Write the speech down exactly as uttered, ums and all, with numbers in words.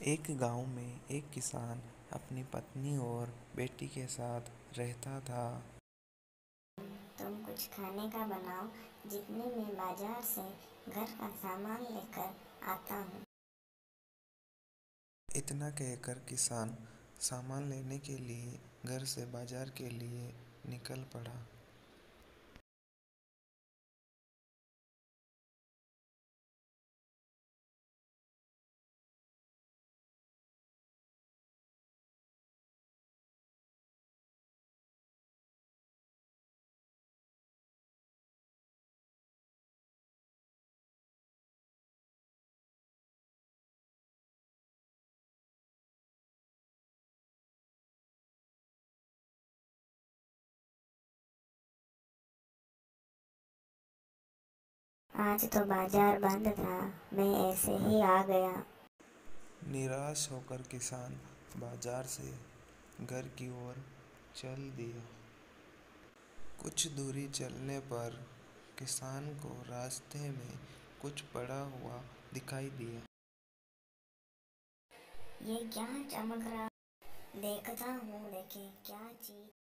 एक गांव में एक किसान अपनी पत्नी और बेटी के साथ रहता था। तुम कुछ खाने का बनाओ, जितने मैं बाजार से घर का सामान लेकर आता हूँ। इतना कहकर किसान सामान लेने के लिए घर से बाजार के लिए निकल पड़ा। आज तो बाजार बंद था, मैं ऐसे ही आ गया। निराश होकर किसान बाजार से घर की ओर चल दिया। कुछ दूरी चलने पर किसान को रास्ते में कुछ पड़ा हुआ दिखाई दिया। ये क्या चमक रहा? देखता हूँ, देखे क्या चीज।